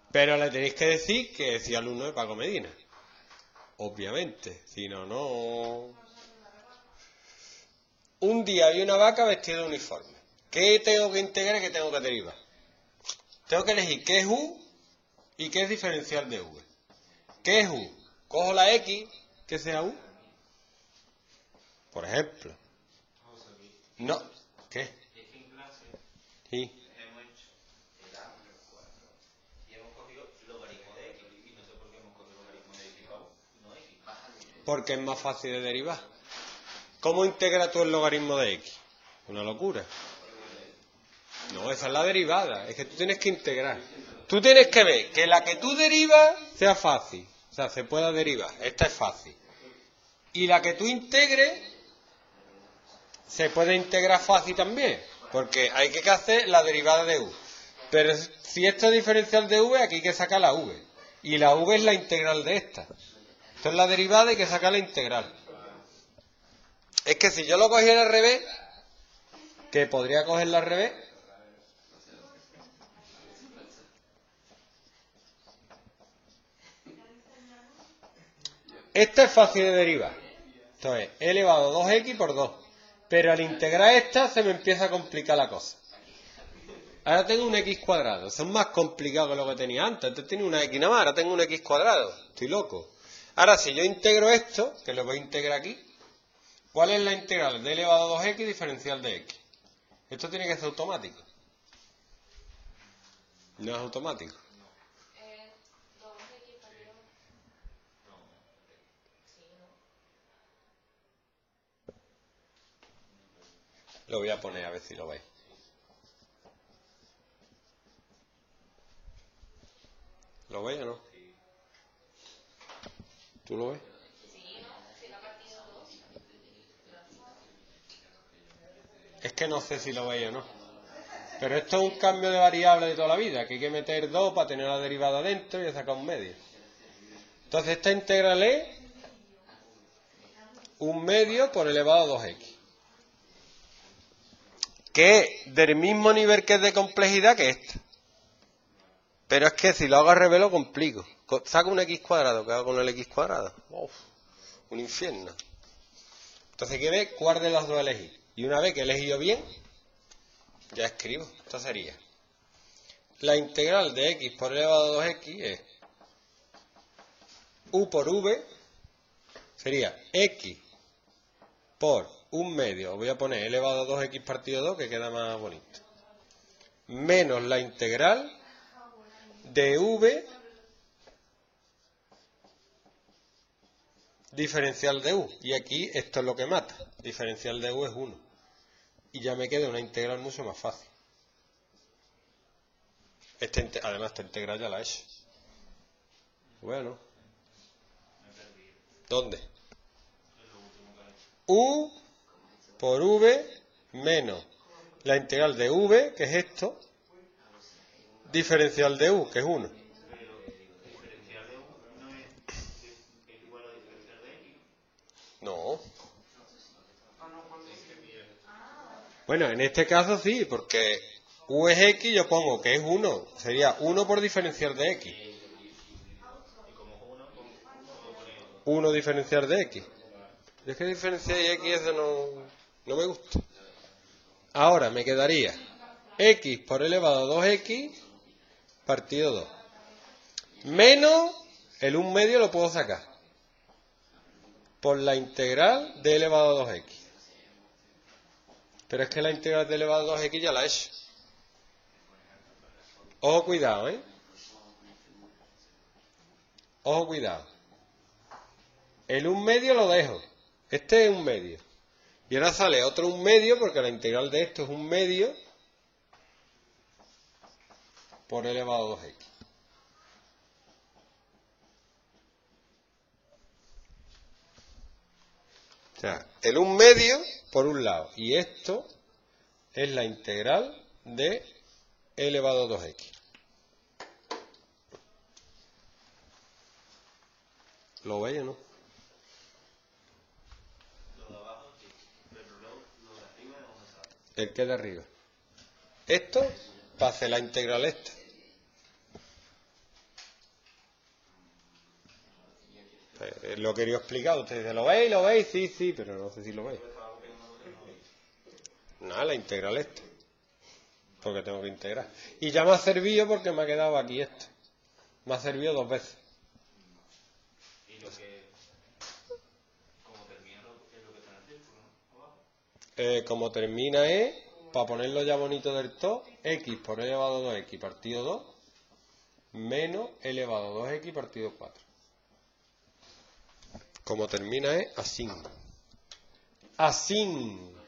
Pero le tenéis que decir que es alumno de Paco Medina. Obviamente. Si no, no. Un día había una vaca vestida de uniforme. ¿Qué tengo que integrar y qué tengo que derivar? Tengo que elegir qué es U y qué es diferencial de V. ¿Qué es U? Cojo la X, que sea U. Por ejemplo. No. ¿Qué? Sí. Porque es más fácil de derivar. ¿Cómo integras tú el logaritmo de X? Una locura. No, esa es la derivada. Es que tú tienes que integrar. Tú tienes que ver que la que tú derivas sea fácil. O sea, se pueda derivar. Esta es fácil. Y la que tú integres se puede integrar fácil también. Porque hay que hacer la derivada de U. Pero si esto es diferencial de V, aquí hay que sacar la V. Y la V es la integral de esta. Esto es la derivada y hay que sacar la integral. Es que si yo lo cogiera al revés, que podría cogerla al revés, esta es fácil de derivar. Esto es e elevado a 2x por 2. Pero al integrar esta se me empieza a complicar la cosa. Ahora tengo un x cuadrado. Eso es más complicado que lo que tenía antes. Antes tenía una x nada más, ahora tengo un x cuadrado. Estoy loco. Ahora si yo integro esto, que lo voy a integrar aquí, ¿cuál es la integral de elevado a 2x diferencial de x? Esto tiene que ser automático. No es automático. Lo voy a poner a ver si lo veis. ¿Lo veis o no? ¿Tú lo ves? Es que no sé si lo veis o no. Pero esto es un cambio de variable de toda la vida, que hay que meter 2 para tener la derivada dentro y sacar un medio. Entonces esta integral es un medio por elevado a 2x. Que es del mismo nivel que es de complejidad que esta. Pero es que si lo hago al revés lo complico. Saco un x cuadrado, ¿qué hago con el x cuadrado? Uf, un infierno. Entonces hay que ver cuál de las dos elegir. Y una vez que he elegido bien, ya escribo. Esto sería la integral de x por elevado a 2x es u por v, sería x por un medio, voy a poner elevado a 2x partido 2, que queda más bonito, menos la integral de v diferencial de u. Y aquí esto es lo que mata. Diferencial de u es 1. Y ya me queda una integral mucho más fácil. Además, esta integral ya la he hecho. Bueno. ¿Dónde? U por v menos la integral de v, que es esto, diferencial de u, que es 1. No. Bueno, en este caso sí, porque u es x, yo pongo que es 1. Sería 1 por diferencial de x. 1 diferencial de x. Es que diferenciar de x eso no me gusta. Ahora me quedaría x por elevado a 2x partido 2. Menos el 1 medio lo puedo sacar. Por la integral de elevado a 2x. Pero es que la integral de elevado a 2x ya la he hecho. Ojo, cuidado, ¿eh? Ojo, cuidado. El 1 medio lo dejo. Este es 1 medio. Y ahora sale otro 1 medio porque la integral de esto es 1 medio por elevado a 2x. O sea, el 1 medio por un lado. Y esto es la integral de elevado a 2x. ¿Lo veis o no? Lo de abajo sí, pero lo de arriba es donde sale. El que de arriba. Esto para hacer la integral esta. Lo quería explicar. Ustedes dicen, ¿lo veis? ¿Lo veis? Sí, sí, pero no sé si lo veis. Nada, la integral esta. Porque tengo que integrar. Y ya me ha servido porque me ha quedado aquí esto. Me ha servido 2 veces. Y lo que, como termina, es lo que está en el círculo, ¿no? Abajo. Como termina es, para ponerlo ya bonito del todo, x por e elevado a 2x partido 2 menos e elevado a 2x partido 4. Como termina es así. Así.